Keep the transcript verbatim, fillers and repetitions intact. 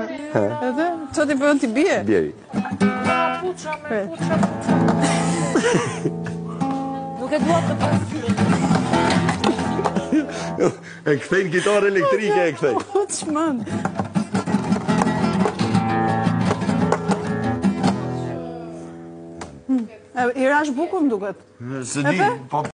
Edhe? Qa ti përën t'i bje? Bjeri. Puqa me puqa, puqa. Nuk e duat të pasyrë. E këthejnë gitarë elektrike e këthejnë. Po, që mënë? I rash bukur më duket. Se di,